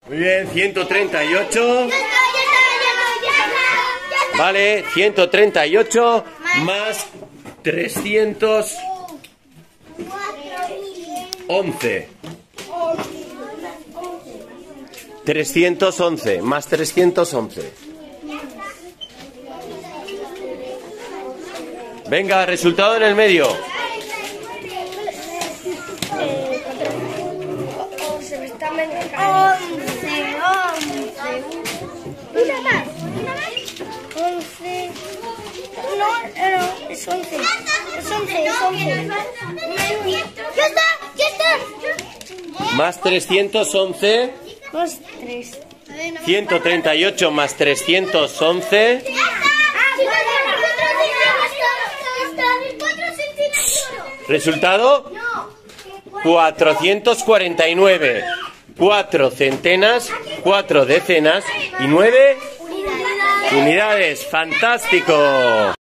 Muy bien, 138. Vale, 138 más 311. 311 más 311. Venga, resultado en el medio. Se me está mezclando. 11. Una más. 11. No, es 11. Es 11. ¡Ya está! Más 311. Más 3. 138 más 311. ¿Resultado? 449. 4 centenas, 4 decenas y 9 unidades. ¡Fantástico!